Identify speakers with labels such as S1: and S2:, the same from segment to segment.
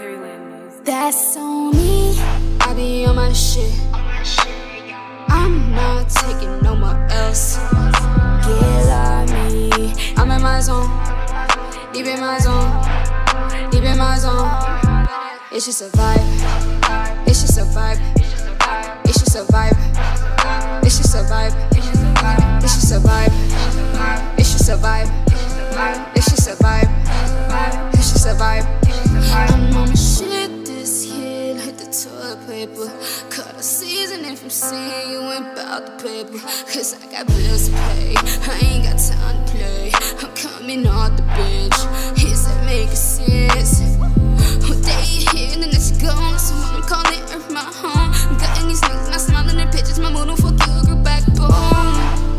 S1: That's on me. I be on my shit. I'm not taking no more else. Get on me. I'm in my zone. Deep in my zone. Deep in my zone. It's just a vibe. It's just a vibe. It's just a vibe. It's just a vibe. It's just a vibe. It's just a vibe. It's just a vibe. It's just a vibe. I'm on my shit this year, hit the toilet paper. Cut a seasoning from seeing you ain't about the paper. Cause I got bills to pay, I ain't got time to play. I'm coming off the bench, is that making sense? One day you here and the next you gone. So I'm calling Earth my home. I'm cutting these niggas, not smiling at pictures. My mood don't fuck you, I grew backbone.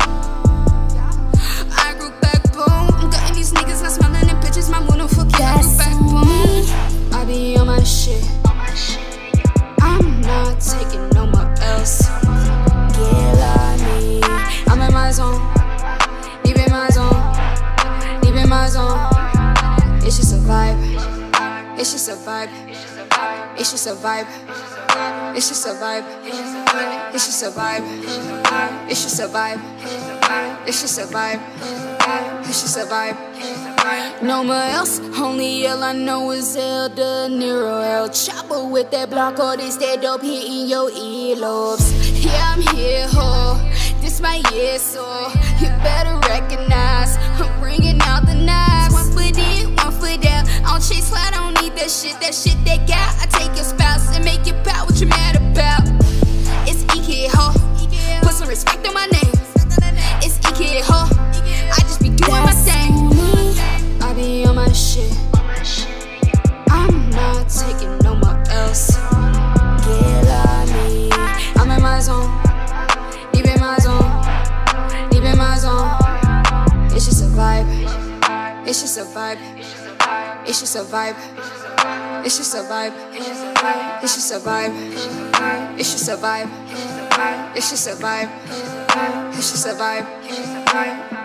S1: I grew backbone. I'm cutting these niggas, not smiling at pictures. My mood don't fuck you, I grew backbone. I be on my shit. I'm not taking no more else. Get on me. I'm in my zone. Deep in my zone. Deep in my zone. It's just a vibe. It's just a vibe. It's just a vibe. It's just a vibe. It's just a vibe. It's just a vibe. It's just a vibe. It's just a vibe. No more else, only all I know is El De Niro, El Chapo with that block, or this that dope hitting your earlobes. Yeah, I'm here, ho, this my year, so you better recognize I'm bringing out the knives. 1 foot in, 1 foot out, I don't chase slide, I don't need that shit they got. I take your spouse and make it pout, what you mad about? It's EK, ho, put some respect on my name. It's EK, ho, I just be doing my thing. I be on my shit. I'm not taking no more else. Get on me. I'm in my zone. Deep in my zone. Deep in my zone. It's just a vibe. It's just a vibe. It's just a vibe. It's just a vibe. It's just a vibe. It's just a vibe. It's just a vibe. It's just a vibe.